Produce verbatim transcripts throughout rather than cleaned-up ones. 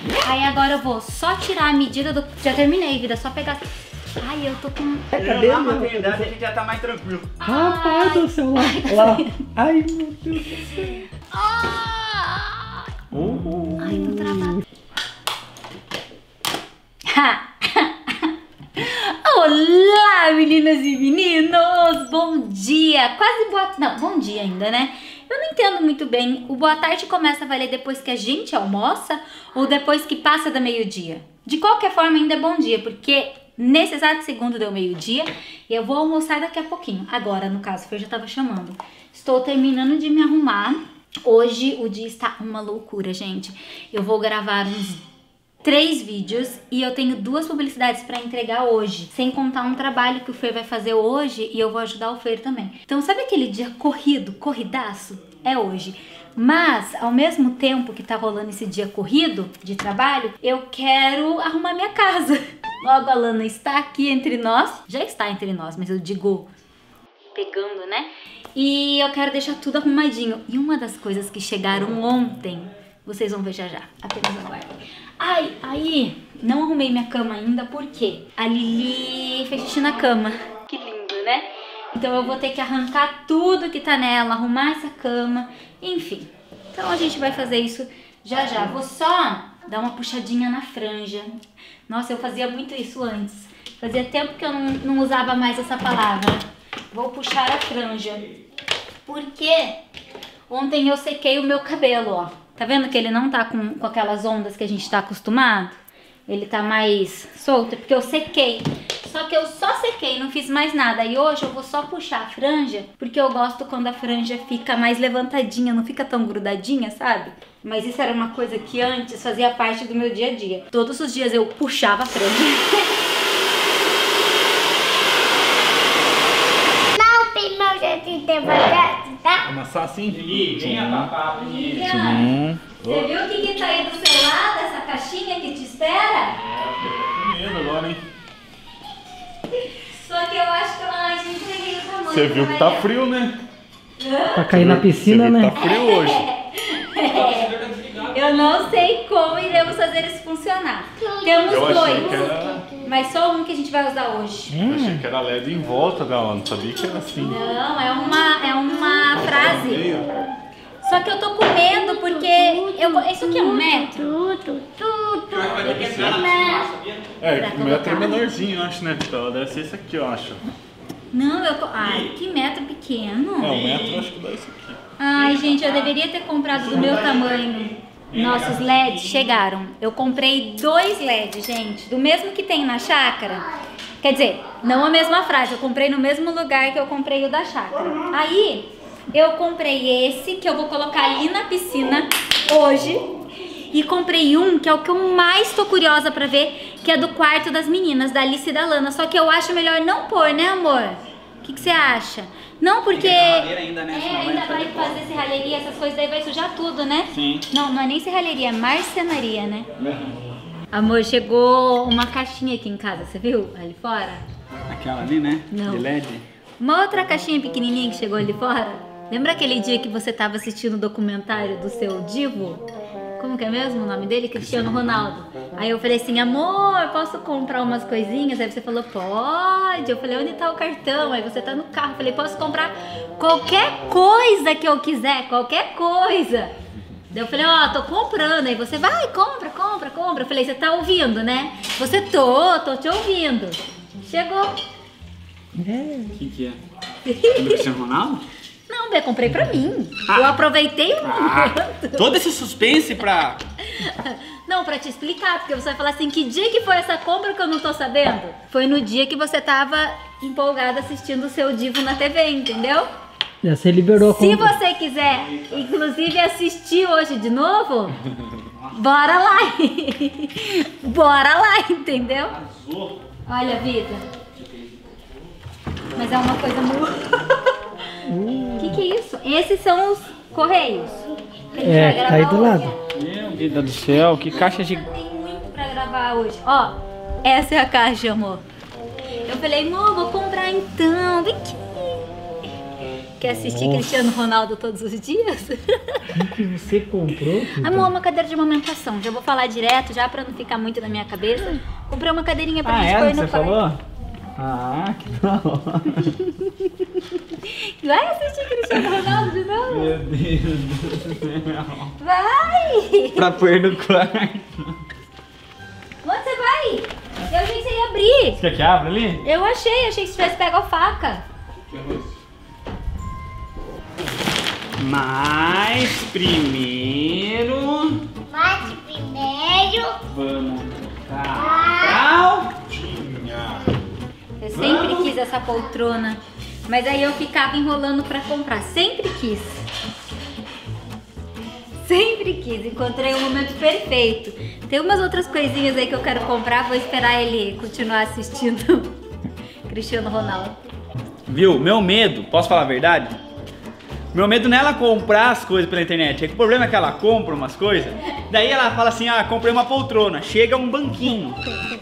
Aí agora eu vou só tirar a medida do... Já terminei, vida, só pegar... Ai, eu tô com... Cadê a maternidade a gente já tá mais tranquilo. Rapaz do céu, lá, lá. Ai, meu Deus do céu. Ai, Oh. ai, tô travada. Olá, meninas e meninos! Bom dia! Quase boa... Não, bom dia ainda, né? Eu não entendo muito bem. O boa tarde começa a valer depois que a gente almoça ou depois que passa da meio-dia? De qualquer forma, ainda é bom dia, porque nesse exato segundo deu meio-dia e eu vou almoçar daqui a pouquinho. Agora, no caso, eu já tava chamando. Estou terminando de me arrumar. Hoje o dia está uma loucura, gente. Eu vou gravar uns três vídeos e eu tenho duas publicidades para entregar hoje, sem contar um trabalho que o Fer vai fazer hoje e eu vou ajudar o Fer também. Então sabe aquele dia corrido, corridaço? É hoje. Mas ao mesmo tempo que tá rolando esse dia corrido de trabalho, eu quero arrumar minha casa. Logo a Lana está aqui entre nós, já está entre nós, mas eu digo pegando, né? E eu quero deixar tudo arrumadinho. E uma das coisas que chegaram ontem, vocês vão ver já já, apenas aguardem. Ai, aí, não arrumei minha cama ainda, porque a Lili fez xixi na cama. Que lindo, né? Então eu vou ter que arrancar tudo que tá nela, arrumar essa cama, enfim. Então a gente vai fazer isso já já. Vou só dar uma puxadinha na franja. Nossa, eu fazia muito isso antes. Fazia tempo que eu não, não usava mais essa palavra. Vou puxar a franja. Porque ontem eu sequei o meu cabelo, ó. Tá vendo que ele não tá com, com aquelas ondas que a gente tá acostumado? Ele tá mais solto, porque eu sequei. Só que eu só sequei, não fiz mais nada. E hoje eu vou só puxar a franja, porque eu gosto quando a franja fica mais levantadinha, não fica tão grudadinha, sabe? Mas isso era uma coisa que antes fazia parte do meu dia a dia. Todos os dias eu puxava a franja. Tá? Amassar assim? Lili, venha papar primeiro. Sim. Você viu o que que tá aí do seu lado, essa caixinha que te espera? Com medo agora, hein? Só que eu acho que eu não entreguei o tamanho. Você viu que tá frio, né? Pra cair na piscina, Você viu né? que tá frio hoje. Eu não sei como iremos fazer isso funcionar. Temos Eu achei dois, que era... mas só um que a gente vai usar hoje. Eu achei que era L E D em volta dela, não sabia que era assim. Não, é uma, é uma frase. Só que eu tô com medo porque eu, isso aqui é um metro. É, o metro é menorzinho, eu acho, né? Então deve ser esse aqui, eu acho. Não, eu... Ai, que metro pequeno. É, o metro eu acho que dá esse aqui. Ai, gente, eu deveria ter comprado do meu tamanho. Nossos L E Ds chegaram. Eu comprei dois L E Ds, gente, do mesmo que tem na chácara. Quer dizer, não a mesma frase, eu comprei no mesmo lugar que eu comprei o da chácara. Aí, eu comprei esse, que eu vou colocar ali na piscina hoje. E comprei um, que é o que eu mais tô curiosa pra ver, que é do quarto das meninas, da Alice e da Lana. Só que eu acho melhor não pôr, né, amor? O que que você acha? Não, porque... Ainda, né? É, ainda vai fazer serralheria, essas coisas, daí vai sujar tudo, né? Sim. Não, não é nem serralheria, é marcenaria, né? Amor, chegou uma caixinha aqui em casa, você viu? Ali fora. Aquela ali, né? Não. De L E D. Uma outra caixinha pequenininha que chegou ali fora. Lembra aquele dia que você tava assistindo o documentário do seu divo? Como que é mesmo o nome dele? Cristiano Ronaldo. Aí eu falei assim, amor, posso comprar umas coisinhas? Aí você falou, pode. Eu falei, onde tá o cartão? Aí você tá no carro. Eu falei, posso comprar qualquer coisa que eu quiser, qualquer coisa. Daí eu falei, ó, oh, tô comprando. Aí você, vai, compra, compra, compra. Eu falei, você tá ouvindo, né? Você, tô, tô te ouvindo. Chegou. O que que é? Do Cristiano Ronaldo? Não, Bê, comprei pra mim. Ah. Eu aproveitei muito. Ah, todo esse suspense pra... Não, pra te explicar, porque você vai falar assim, que dia que foi essa compra que eu não tô sabendo? Foi no dia que você tava empolgada assistindo o seu divo na T V, entendeu? Já você liberou a Se compra. você quiser, inclusive, assistir hoje de novo, bora lá. Bora lá, entendeu? Olha, vida. Mas é uma coisa muito... O que que é isso? Esses são os correios. Que a gente É, vai que tá gravar aí do hoje. lado. Meu Deus do céu, que caixa de... Tem muito pra gravar hoje. Ó, essa é a caixa, amor. Eu falei, amor, vou comprar então. Vem aqui. quer assistir Nossa. Cristiano Ronaldo todos os dias? O que você comprou? Amor, uma cadeira de amamentação. Já vou falar direto, já pra não ficar muito na minha cabeça. Comprei uma cadeirinha pra Ah, gente é? pôr Você no quarto. falou? Ah, que da hora. Vai assistir Cristiano Ronaldo de novo? Meu Deus do céu. Vai! Pra pôr no quarto. Onde você vai? Eu achei que você ia abrir. Você quer que abra ali? Eu achei, achei que você tivesse pego a faca. Mas primeiro Mas primeiro, vamos comprar. Eu sempre quis essa poltrona, mas aí eu ficava enrolando pra comprar. Sempre quis. Sempre quis. Encontrei o momento perfeito. Tem umas outras coisinhas aí que eu quero comprar. Vou esperar ele continuar assistindo Cristiano Ronaldo. Viu? Meu medo, posso falar a verdade? Meu medo não é ela comprar as coisas pela internet. É que o problema é que ela compra umas coisas, daí ela fala assim, ah, comprei uma poltrona. Chega um banquinho.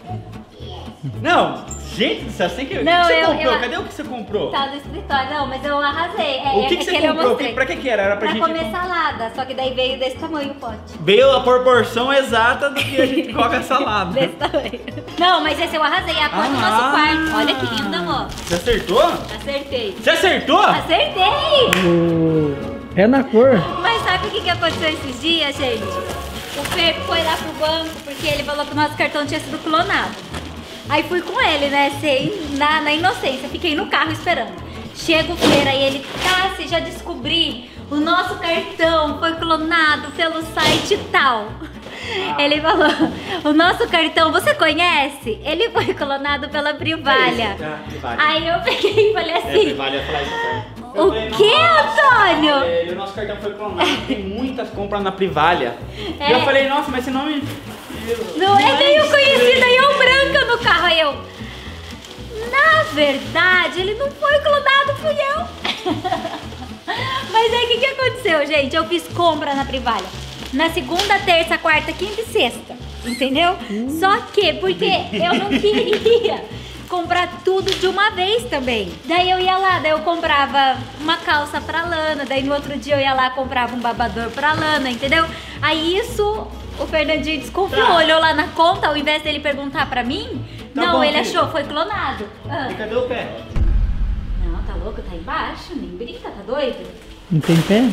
Não, gente do céu, você tem que... Não, o que você eu- comprou? eu- Cadê o que você comprou? Tá no escritório. Não, mas eu arrasei. É, O que, é que você aquele eu comprou? mostrei. Pra que que era? Era pra, Pra gente... comer salada, só que daí veio desse tamanho o pote. Veio a proporção exata do que a gente come a salada. Desse tamanho. Não, mas esse eu arrasei. É a cor do Ah. nosso quarto. Olha que lindo, amor. Você acertou? Acertei. Você acertou? Acertei! O... É na cor. Mas sabe o que, que aconteceu esses dias, gente? O Fer foi lá pro banco porque ele falou que o nosso cartão tinha sido clonado. Aí fui com ele, né? Sem, na, na inocência. Fiquei no carro esperando. Chega o Fer, aí ele, Tassi, já descobri. O nosso cartão foi clonado pelo site tal. Ele falou, o nosso cartão, você conhece? Ele foi clonado pela Privalha. É, Privalha. Aí eu peguei e falei É, assim, Privalha ia falar isso, cara. o que, Antônio? É, o nosso cartão foi clonado, tem muitas compras na Privalha. É. E eu falei, nossa, mas esse nome... Não é meio conhecido, aí eu branca no carro, aí eu... Na verdade, ele não foi clonado, fui eu. Mas aí o que, que aconteceu, gente? Eu fiz compra na Privalha. Na segunda, terça, quarta, quinta e sexta. Entendeu? Só que, porque eu não queria comprar tudo de uma vez também. Daí eu ia lá, daí eu comprava uma calça pra Lana, daí no outro dia eu ia lá comprava um babador pra Lana, entendeu? Aí isso, o Fernandinho desconfiou, Tá. olhou lá na conta, ao invés dele perguntar pra mim, Tá não, bom, ele querida. achou, foi clonado. Ah. E cadê o pé? Não, tá louco, tá embaixo, nem brinca, tá doido? Não tem pé?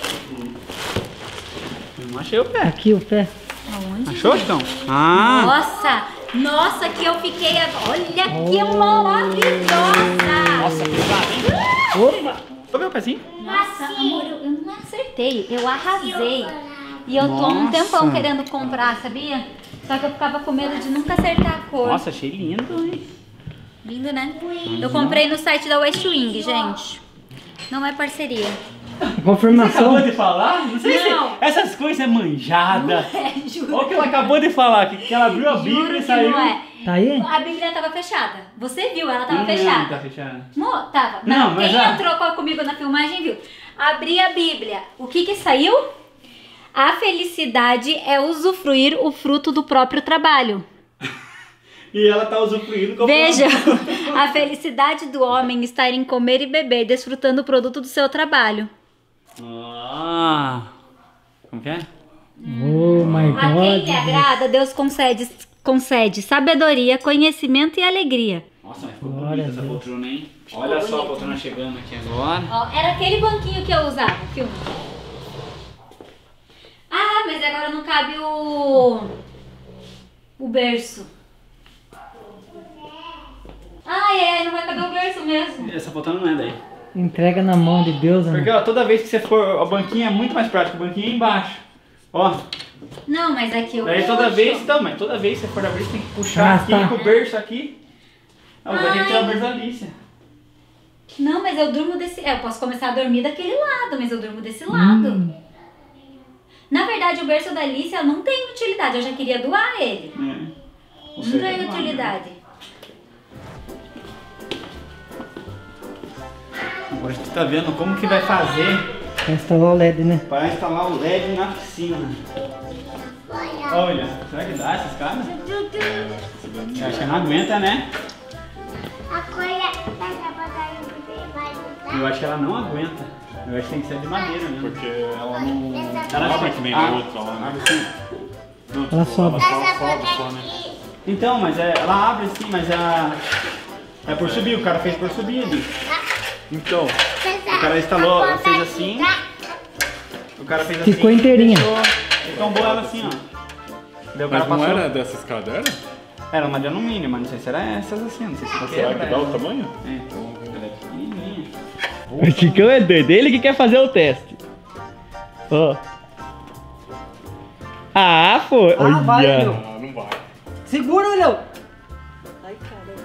Eu não achei o pé. Aqui o pé. Aonde? Achou, então? Ah! Nossa, nossa, que eu fiquei agora. Olha que maravilhosa! Nossa, pesado, hein? Opa! Tô vendo o pezinho? Nossa, amor, eu, eu não acertei, eu arrasei. E eu tô há um Nossa. tempão querendo comprar, sabia? Só que eu ficava com medo de nunca acertar a cor. Nossa, achei lindo, hein? Lindo, né? Eu comprei no site da West Wing, gente. Não é parceria. Confirmação. Acabou de falar? Não sei Não. se essas coisas é manjada. É, juro. Olha o que ela acabou de falar, que que ela abriu a Juro Bíblia e que saiu. não é. Tá aí? A Bíblia tava fechada. Você viu, ela tava Não, não, fechada. tá fechada. Não, tava. Não, Não, mas quem já- entrou com- comigo na filmagem viu. Abri a Bíblia. O que que saiu? A felicidade é usufruir o fruto do próprio trabalho. E ela tá usufruindo como Veja, a felicidade do homem está em comer e beber, desfrutando o produto do seu trabalho. Ah. Como que é? Oh my A quem God. lhe agrada, Deus concede, concede sabedoria, conhecimento e alegria. Nossa, mas ficou Glória bonita a essa Deus. poltrona, hein? Olha só a poltrona chegando aqui agora. Ó, era aquele banquinho que eu usava, filme. Ah, mas agora não cabe o... o berço. Ai, é, não vai caber o berço mesmo. Essa poltrona não é daí. Entrega na mão de Deus, Porque amor. ó, toda vez que você for, a banquinha é muito mais prático, o banquinho é embaixo. Ó, Não, mas aqui eu daí toda puxo. vez, então, mas toda vez que você for abrir, você tem que puxar Ah, aqui tá. com o berço aqui. Ah, vai ter que tirar o Ai. berço da Alicia. Não, mas eu durmo desse... é, eu posso começar a dormir daquele lado, mas eu durmo desse lado. Hum. Na verdade, o berço da Alicia não tem utilidade. Eu já queria doar ele. É. Ou Não seja, tem não, né? utilidade. Agora a gente tá vendo como que vai fazer Vai instalar o L E D, né? para instalar o L E D na piscina. Olha, será que dá esses caras? Acho que não aguenta, né? A coisa dessa batalha vai mudar. Eu acho que ela não aguenta. Eu acho que tem que ser de madeira mesmo. Porque ela não... Ela abre que nem a outra lá, né? abre sim. Ela sobe. Só Essa sobe coisa só, né? aqui. Então, mas é, ela abre sim, mas é, é por subir. O cara fez por subir ali. Então, O cara instalou, fez assim. O cara fez assim. Ficou inteirinha. Deixou, e tombou ela assim, ó. Daí o cara mas não passou. era dessa escada, era? Era uma de alumínio, mas não sei se era essas assim, não sei se você Será que dá o tamanho? É, ela é pequenininha. O Chicão é doido, ele que quer fazer o teste. Ó. Ah, foi. Ah, vai, Olha. meu. Ah, não vai. Segura, Léo. Ai, caramba.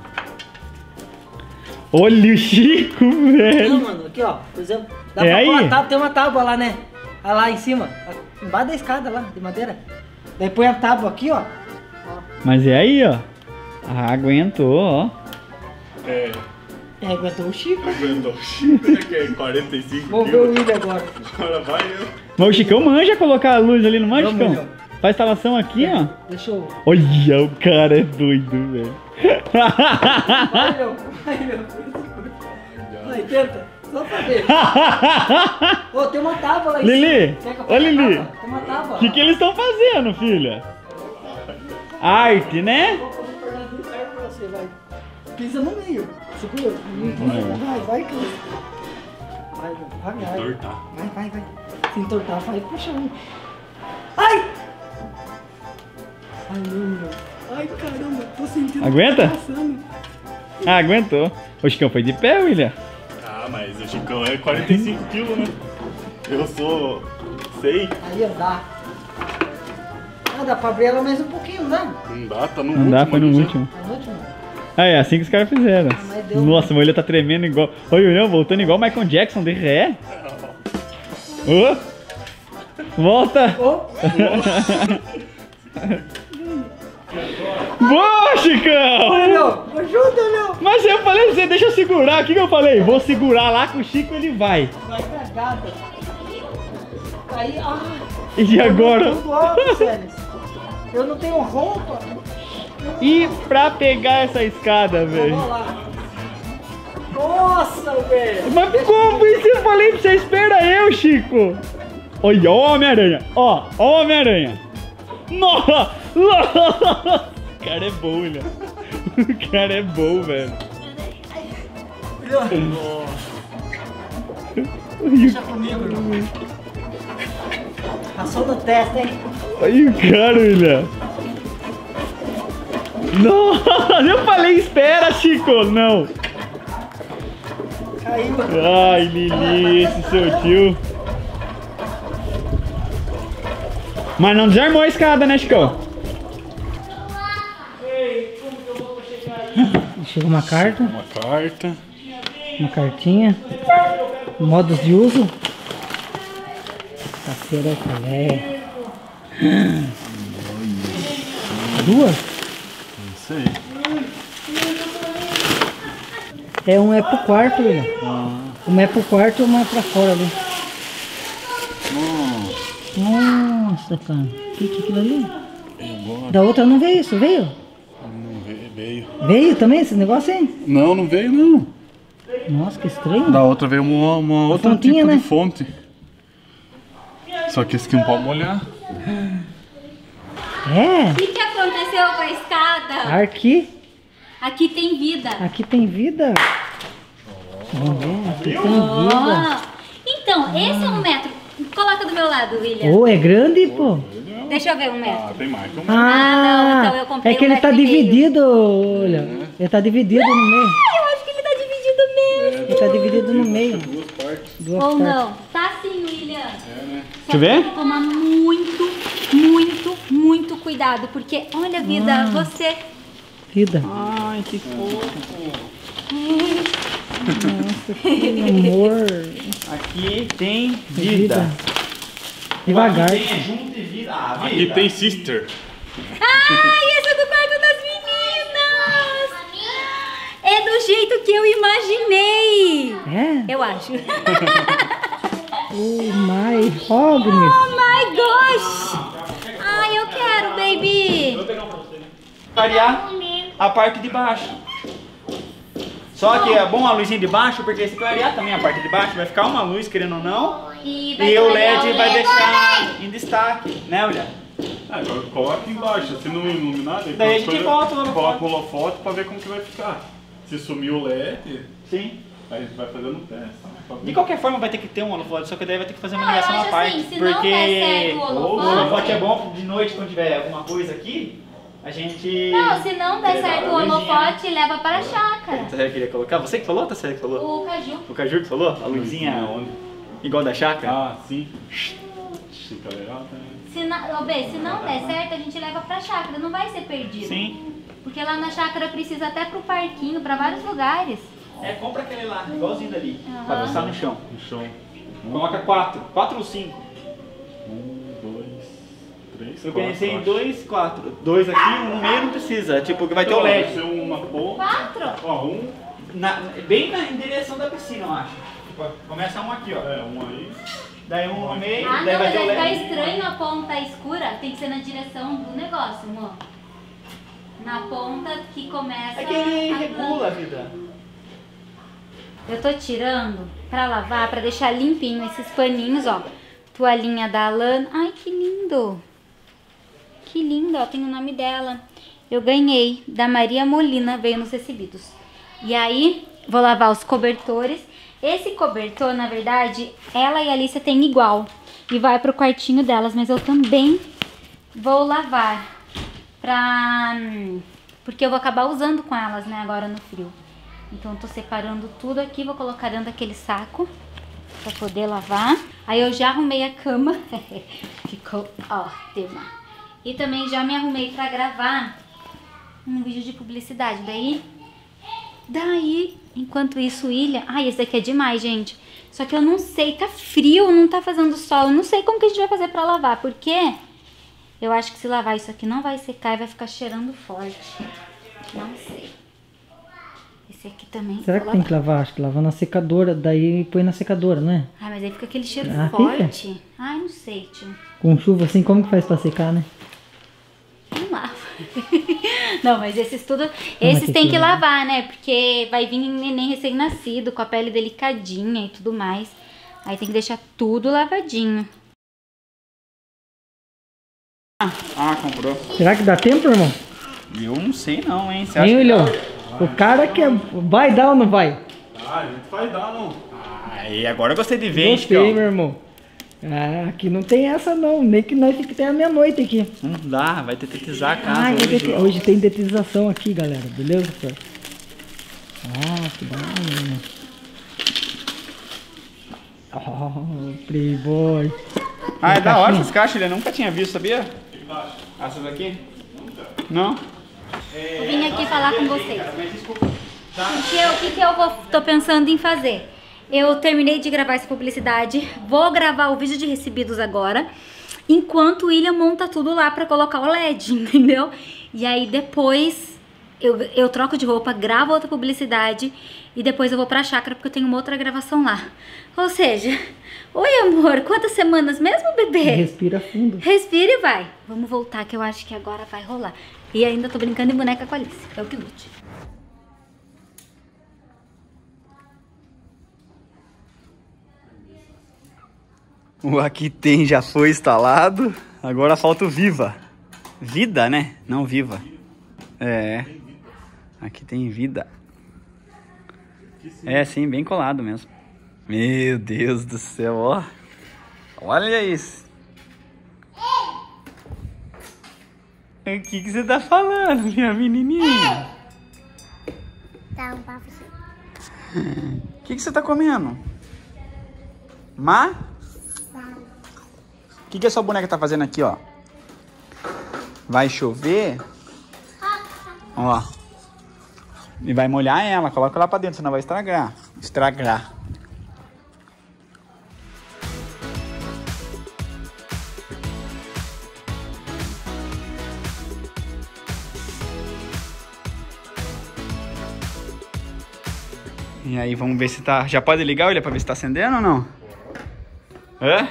Olha o Chico, Não, velho. mano, aqui ó, por exemplo, dá É pra aí? pôr uma tábua, tem uma tábua lá, né? Ah, lá em cima, embaixo da escada lá, de madeira. Daí põe a tábua aqui, ó. Mas é aí, ó. Ah, aguentou, ó. É, É, aguentou o Chico. aguentou o Chico, que é quarenta e cinco Vamos ver o quilos. William agora. Agora vai eu. Mas o Chicão manja colocar a luz ali, não manja, Vamos, Chicão? Léo. Faz instalação aqui, ó. Deixa eu... Olha, o cara é doido, velho. Vai, Léo. Vai, Léo. Vai, tenta. Só pra ver. Ô, tem uma tábua lá em Lili, cima. Quer que eu ô, pegue a Lili. tábua? Tem uma tábua. O que, que eles estão fazendo, filha? Arte, né? Vou fazer Fernando Ricardo pra você, vai. Pisa no meio. Segura. Vai, vai, que... Vai, vai, vai. Entortar. Vai, vai, vai. Se entortar, vai pro chão. Ai! Ai, não, ai, caramba, tô sentindo. Aguenta? Passando. Ah, aguentou. O Chicão foi de pé, William. Ah, mas o Chicão é quarenta e cinco quilos, né? Eu sou seis. Aí, ó, dá. Ah, dá pra abrir ela mais um pouquinho, não dá? Não dá, tá no Não último. dá, foi no ali já. último. Tá no último? Ah, é assim que os caras fizeram. mas deu- Nossa, o olho tá tremendo igual. Olha o William voltando igual o Michael Jackson de ré. Ô! Volta! Ô, Boa, Chicão! Léo, ajuda, Léo. Mas eu falei pra você, deixa eu segurar. O que, que eu falei? Vou segurar lá que o Chico ele vai. Vai cagada. Aí, ah. E agora? Tudo alto, sério. Eu não tenho roupa. E pra pegar essa escada, velho? Vamos lá. Nossa, velho. Mas como isso? Eu falei pra você, espera eu, Chico. Olha, ó o Homem-Aranha. Ó, ó o Homem-Aranha. Nossa! O cara é bom, William. O cara é bom, velho. Deixa comigo, irmão. Passou no teste, hein? Olha o cara, William. Nossa, eu falei espera, Chico. Não. Caiu. Ai, Lili, esse seu tio. Mas não desarmou a escada, né, Chicão? Chega uma carta, Uma carta. uma cartinha. Modos de uso. Caceroca, velho. Duas? Não sei. É, um é pro quarto, William. Uma é pro quarto e uma é pra fora ali. Nossa, cara. O que que é aquilo ali? Agora Da outra não veio isso, veio? não veio. veio. Veio também esse negócio aí? Não, não veio não. Nossa, que estranho. Da outra veio uma, uma outra fontinha, tipo né? de fonte. Só que esse aqui não pode molhar. É, O que, que aconteceu com a escada? aqui, Aqui tem vida. aqui tem vida. Vamos ver, aqui tem vida. Ó. Então, esse é um metro. Coloca do meu lado, William. Oh, é grande, pô. Deixa eu ver um metro. Ah, tem mais que um. Ah, não, então eu comprei é que um ele tá metro e meio. dividido, olha. Ele tá dividido no meio. Ah, eu acho que ele tá dividido mesmo. Ele tá dividido no meio. Duas partes. Duas Ou partes. não? Tá sim, William. Deixa Só eu ver. tem que tomar muito, muito, muito cuidado. Porque, olha, vida, você... Vida. Ai, que fofo. Amor. Aqui tem Vida. vida. Devagar. Aqui tem é junto e vida. Ah, Aqui vida. tem sister. Ai, esse é do quarto das meninas. É do jeito que eu imaginei. É? Eu acho. Oh my Hognes. Oh my gosh. Ai, eu quero, baby. Variar a parte de baixo. Só que é bom a luzinha de baixo, porque se clarear também a parte de baixo, vai ficar uma luz, querendo ou não. E, E o L E D clarear vai deixar em destaque, né, olha? Ah, agora coloca aqui embaixo, se não iluminar, Daí a gente depois volta o holofote. coloca o holofote pra ver como que vai ficar. Se sumir o L E D, Sim. aí a gente vai fazendo teste. pra ver. De qualquer forma vai ter que ter um holofote, só que daí vai ter que fazer uma Não, eu ligação à acho parte. assim, se não porque der certo o o holofote- holofote é bom de noite quando tiver alguma coisa aqui, a gente... Não, se não der Levar certo a o luzinha, holofote, leva para a chácara. Você queria colocar? Você que falou ou você que falou? O caju. O Caju que falou? A luzinha onde? igual da chácara? Ah, sim. Fica legal também. Se não, ô, Bê, se não der certo, a gente leva pra chácara, não vai ser perdido. Sim. Porque lá na chácara precisa até pro parquinho, pra vários lugares. É, compra aquele lá, igualzinho dali, Aham. pra dançar no chão. No chão. Coloca quatro, quatro ou cinco. Um, dois, três, Eu quatro, pensei em acho. dois, quatro. Dois aqui, um no meio não precisa, tipo, que vai ter o Então, L E vai D. ser uma ponta. Quatro? Ó, um. Na- bem na em direção da piscina, eu acho. Tipo, começa um aqui, ó. É, um aí. Daí um no meio, Ah, daí não, vai mas ter o vai L ficar E D. estranho a ponta escura. Tem que ser na direção do negócio, amor. Na ponta que começa É que ele a regula a planta. vida. Eu tô tirando pra lavar, pra deixar limpinho esses paninhos, ó. Toalhinha da Alana. Ai, que lindo. Que lindo, ó. Tem o nome dela. Eu ganhei da Maria Molina, veio nos recebidos. E aí, vou lavar os cobertores. Esse cobertor, na verdade, ela e a Alicia têm igual. E vai pro quartinho delas, mas eu também vou lavar. Pra... Porque eu vou acabar usando com elas, né, agora no frio. Então eu tô separando tudo aqui, vou colocar dentro daquele saco pra poder lavar. Aí eu já arrumei a cama, ficou ótima. E também já me arrumei pra gravar um vídeo de publicidade. Daí, daí, enquanto isso, Ilha... Ai, esse daqui é demais, gente. Só que eu não sei, tá frio, não tá fazendo sol. Eu não sei como que a gente vai fazer pra lavar, porque eu acho que se lavar isso aqui não vai secar e vai ficar cheirando forte. Não sei. Esse aqui também. Será vou que tem que lavar. lavar? Acho que lavar na secadora, daí põe na secadora, não é? Ai, mas aí fica aquele cheiro Ah, forte. Ai, não sei, tio. Com chuva assim, como que faz pra secar, né? Não lava. Não, mas esses tudo. mas Esses tem tem que que lavar. lavar, né? Porque vai vir neném recém-nascido, com a pele delicadinha e tudo mais. Aí tem que deixar tudo lavadinho. Ah, comprou. Será que dá tempo, irmão? Eu não sei não, hein? Você Hein, acha que William? dá? O cara que é... Vai dar ou não vai? Ah, a gente vai dar, não. Aí, agora eu gostei de ver, hein, Gostei, Chicão? meu irmão. Ah, aqui não tem essa não, nem que nós fique até a meia-noite aqui. Não dá, vai tetizar a casa Ah, hoje. hoje. hoje tem detetização aqui, galera, beleza, senhor? Ah, que da hora. Oh, playboy. Ah, é da hora caixinha. essas caixas, ele nunca tinha visto, sabia? Essas aqui? Não? Eu vim aqui falar com vocês. O que eu, o que que eu vou, tô pensando em fazer? Eu terminei de gravar essa publicidade, vou gravar o vídeo de recebidos agora, enquanto o William monta tudo lá pra colocar o L E D, entendeu? E aí depois eu, eu troco de roupa, gravo outra publicidade e depois eu vou pra chácara porque eu tenho uma outra gravação lá. Ou seja, oi amor, quantas semanas mesmo, bebê? Respira fundo. Respira e vai. Vamos voltar que eu acho que agora vai rolar. E ainda tô brincando em boneca com a Alice, é o que lute. O aqui tem já foi instalado, agora falta o Viva. Vida, né? Não Viva. É. Aqui tem vida. É, sim, bem colado mesmo. Meu Deus do céu, ó. Olha isso. O que que você tá falando, minha menininha? Dá um papo assim. O que que você tá comendo? Má? O que que a sua boneca tá fazendo aqui, ó? Vai chover? Ó. E vai molhar ela. Coloca lá pra dentro, senão vai estragar. Estragar. E aí, vamos ver se tá... Já pode ligar, olha, pra ver se tá acendendo ou não? Hã?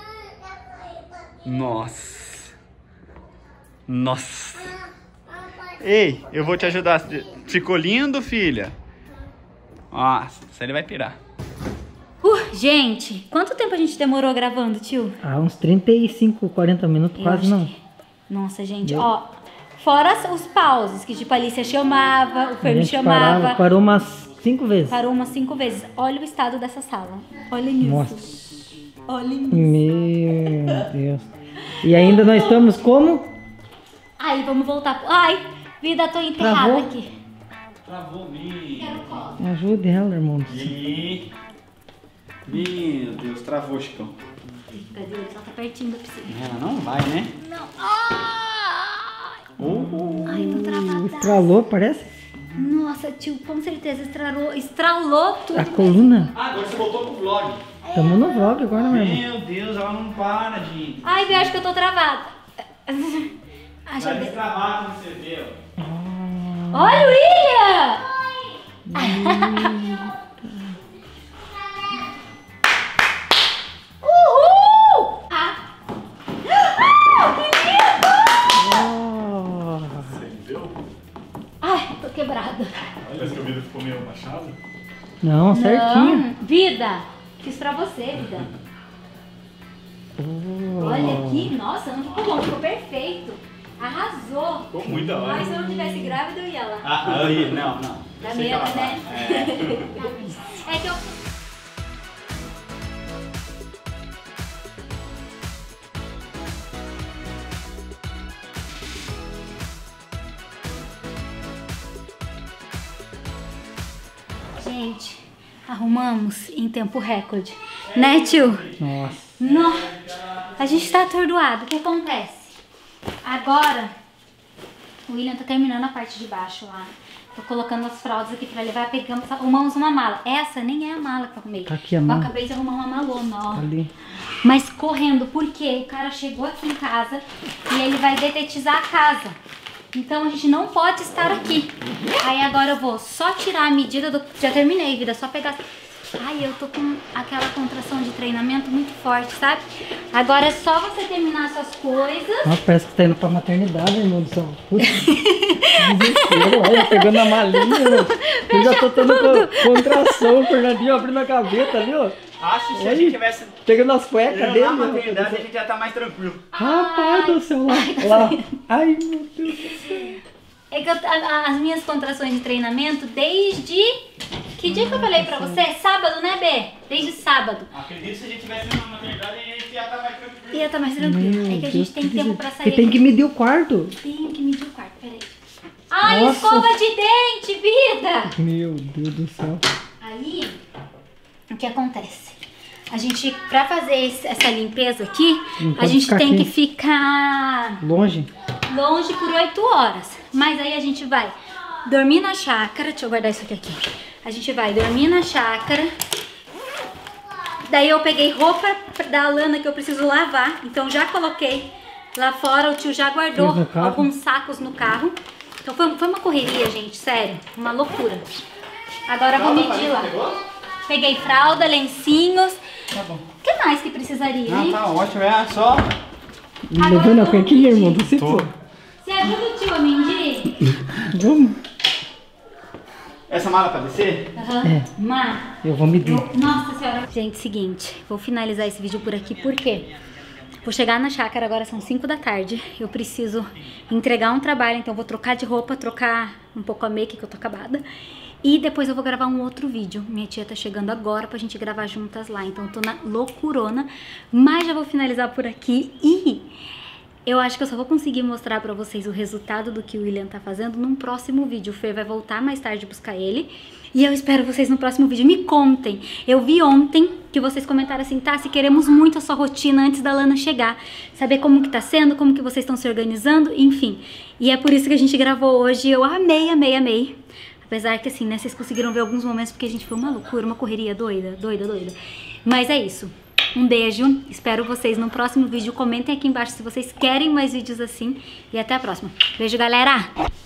Nossa. Nossa. Ei, eu vou te ajudar. Ficou lindo, filha? Nossa, isso aí ele vai pirar. Uh, gente, quanto tempo a gente demorou gravando, tio? Ah, uns trinta e cinco, quarenta minutos, Eu quase acho não. que- Nossa, gente, Meu. ó. Fora os pauses, que tipo a Alicia chamava, o A Fer me gente chamava. parava, parou umas cinco vezes. Parou umas cinco vezes. Olha o estado dessa sala. Olha nisso. Nossa. Olha nisso. Meu Deus. E ainda nós estamos como? Aí, vamos voltar. pro- Ai, vida, tô enterrada Travou? aqui. Travou, me. Quero colo. Me ajude ela, irmão. E... Meu Deus, travou, Chicão. Cadê? Ela tá pertinho da piscina. Ela não vai, né? Não. Ai, Oh. Ai tô travada. Estralou, parece? Nossa, tio, com certeza estralou, estralou tudo. A coluna. Ah, agora você voltou pro vlog. Tamo no vlog agora, meu irmão. Meu Deus, ela não para, gente. Ai, eu acho que eu tô travada. Ai, já Vai deu. destravar quando você vê, ó. Olha o William! Uhul! Ah. Ah, que lindo! Você entendeu? Ai, tô quebrada. Parece que o vidro ficou meio machado. Não, certinho. Não, vida, fiz pra você, vida. Olha aqui, nossa, não ficou bom, ficou perfeito. Arrasou. Ficou muito da hora. Mas se eu não tivesse grávida, eu ia lá. Ah, aí, não, não. Dá Eu sei que ela medo, né? vai. É que eu... Gente, arrumamos em tempo recorde. Né, tio? Nossa. Não. A gente tá atordoado. O que acontece? Agora, o William tá terminando a parte de baixo lá. Tô colocando as fraldas aqui pra levar. Pegamos, arrumamos uma mala. Essa nem é a mala que eu arrumei. Tá aqui a eu mala. acabei de arrumar uma malona, ó. Ali. Mas correndo, porque o cara chegou aqui em casa e ele vai detetizar a casa. Então a gente não pode estar aqui. Aí agora eu vou só tirar a medida do... Já terminei, vida, só pegar... Ai, eu tô com aquela contração de treinamento muito forte, sabe? Agora é só você terminar suas coisas. Nossa, parece que tá indo pra maternidade, irmão do céu. Putz. Desespero, olha, pegando a malinha. meu. Eu já tô tendo co- contração, o Fernandinho abrindo a gaveta ali, ó. Acho que se a Oi. gente tivesse Pegando as cuecas eu dele. na ó. maternidade, a gente já tá mais tranquilo. Rapaz do céu, lá. lá. Ai, meu Deus do céu. É que eu, a- as minhas contrações de treinamento desde... Que dia que eu falei pra você? Sábado, né, B? Desde sábado. Acredito que se a gente tivesse na maternidade, a gente já tá mais tranquilo. Ia estar mais tranquilo. Meu É que a Deus, gente tem que tempo des- pra sair. E tem que medir o quarto. Tenho que medir o quarto, peraí. Ai, Nossa. escova de dente, vida! Meu Deus do céu. Aí, o que acontece? A gente, pra fazer esse- essa limpeza aqui, Não a pode gente ficar tem aqui. que ficar Longe. longe por oito horas. Mas aí a gente vai dormir na chácara. Deixa eu guardar isso aqui aqui. A gente vai dormir na chácara. Daí eu peguei roupa da Alana que eu preciso lavar. Então já coloquei lá fora. O tio já guardou Pôs no carro? alguns sacos no carro. Então foi, foi uma correria, gente. Sério. Uma loucura. Agora eu vou medir lá. Peguei fralda, lencinhos. Tá bom. O que mais que precisaria, Ah, hein? tá ótimo, é só. Levando a cuequinha, irmão. Você Tô. pô. Você ajuda o tio a medir? Vamos. Essa mala pra descer? Aham. É. Má. Eu vou medir. Nossa senhora. Gente, seguinte, vou finalizar esse vídeo por aqui, por quê? Vou chegar na chácara, agora são cinco da tarde, eu preciso entregar um trabalho, então vou trocar de roupa, trocar um pouco a make, que eu tô acabada, e depois eu vou gravar um outro vídeo. Minha tia tá chegando agora pra gente gravar juntas lá, então eu tô na loucurona, mas já vou finalizar por aqui e... eu acho que eu só vou conseguir mostrar pra vocês o resultado do que o William tá fazendo num próximo vídeo. O Fer vai voltar mais tarde buscar ele. E eu espero vocês no próximo vídeo. Me contem. Eu vi ontem que vocês comentaram assim, tá, se queremos muito a sua rotina antes da Lana chegar. Saber como que tá sendo, como que vocês estão se organizando, enfim. E é por isso que a gente gravou hoje. Eu amei, amei, amei. Apesar que assim, né, vocês conseguiram ver alguns momentos porque a gente foi uma loucura, uma correria doida, doida, doida. Mas é isso. Um beijo, espero vocês no próximo vídeo. Comentem aqui embaixo se vocês querem mais vídeos assim. E até a próxima. Beijo, galera!